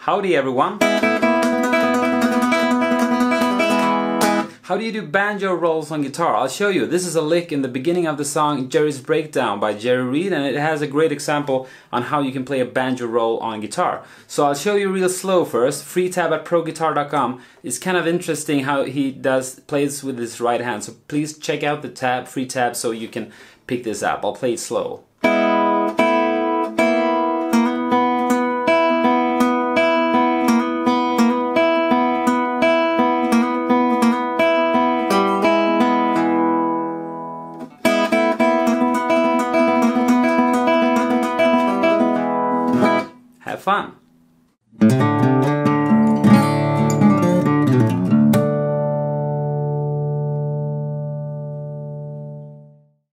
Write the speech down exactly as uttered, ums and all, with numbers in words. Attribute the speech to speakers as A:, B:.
A: Howdy everyone! How do you do banjo rolls on guitar? I'll show you. This is a lick in the beginning of the song Jerry's Breakdown by Jerry Reed, and it has a great example on how you can play a banjo roll on guitar. So I'll show you real slow first. Free tab at pro guitar dot com. It's kind of interesting how he does plays with his right hand. So please check out the tab, free tab, so you can pick this up. I'll play it slow. Have fun!